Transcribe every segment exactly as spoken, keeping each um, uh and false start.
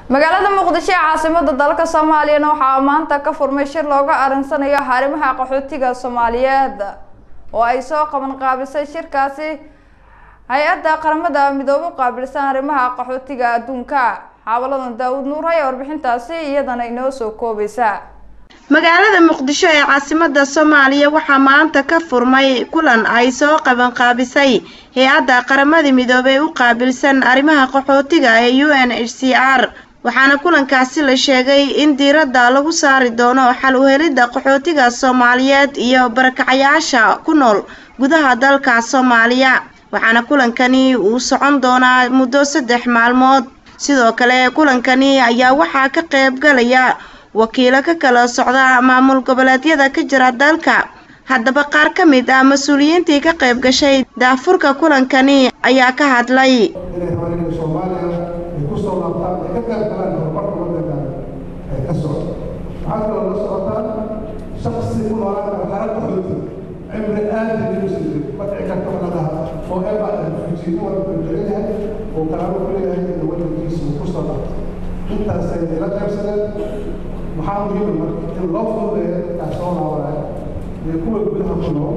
magaalada Muqdisho caasimada dalka Soomaaliya waxaa maanta ka furmay shir looga arinsanayo xarimaha qaxootiga Soomaaliyeed oo ay soo qaban qaabisay shirkaasi hay'adda qaramada midoobay qaabilsan arimaha qaxootiga adduunka. Xawaladan Daawud Nuur ay warbixintaasi iyadana inoo soo koobaysa. magaalada Muqdisho ee caasimada Soomaaliya waxaa maanta ka furmay kulan ay soo qaban qaabisay hay'adda qaramada midoobay u qaabilsan arimaha qaxootiga ee U N H C R. waxaana kulankaasi la sheegay in diiradda lagu saari doono xal u helidda qaxootiga Soomaaliyeed iyo barakacayaasha ku nool gudaha dalka Soomaaliya. waxaana kulankani uu socon doonaa muddo saddex maalmood. sidoo kale kulankani ayaa waxaa ka qayb galaya wakiilo ka kala socda maamul goboleedyada ka jira dalka. haddaba qaar ka mid ah mas'uuliyiintii ka qayb gashay daafurka kulankani ayaa ka hadlay. شخصي كل واحد حركة حدودي عمر آدم يوسف بدأ كتب لها وهبة الفيزيو والبنجريها وكلامه كله هي الوجه الجسم وقصة أنت سيد لا تفسد محاولين من اللفظ كسرنا ولا يكون بدها كله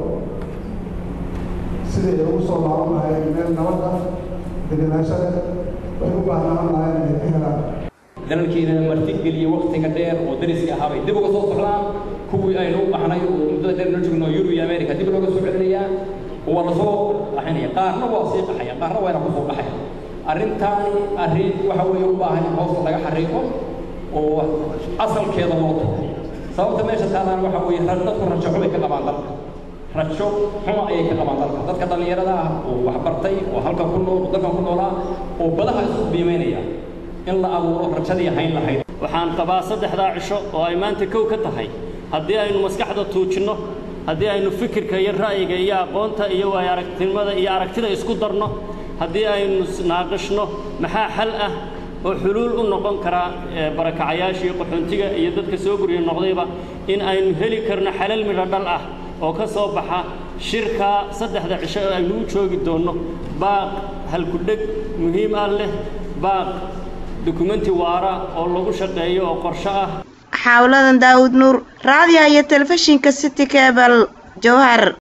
سيد يوصل معنا هاي من النوادة بدنا شر ويبقى معنا هاي الهلا dalkiina marti geliye waqtiga dheer oo dariska ahaa bay dib uga soo socdaan kuwii aynu u baxnay muddo dheer noo joogno Yurub iyo America dib looga soo celinaya oo la soo qaxinaya qaarna waa sii qaxaya qaarna waa ku soo qaxay arrintan arrin waxa weeye u baahan in hoos laga xariiqo oo asalkeeda loo tago sababta meesha taadan waxa weeye dadku rajo xubay ka qabaan dalka rajo xuma ayay ka qabaan dalka dadka dhalinyarada ah oo wax bartay oo halka ku nool dadka ku noolaa oo badaha isku biimeynaya in la abuuro rajadii hayn lahayd. waxaan qabaa saddexda cisho oo ay maanta kow ka tahay haddii aynu maskaxda tuujino haddii aynu fikirka iyo ra'yiga iyo aqoonta iyo waay aragtinimada iyo aragtida isku darno haddii aynu naaqishno maxaa xal ah oo xuluul u noqon kara barakacayaasha iyo qaxoontiga iyo dadka soo guriyo noqdayba in aynu heli karno xalal midho dhal ah oo ka soo baxa shirka saddexda cisho oo aynu u joogi doono baaq halku dheg muhiim ah leh baaq dokumenti waara oo lagu shaqeeyo oo qorshe ah. xawladan Daawud Nuur raadiyaha iyo telefishinka City Cable Jowhar.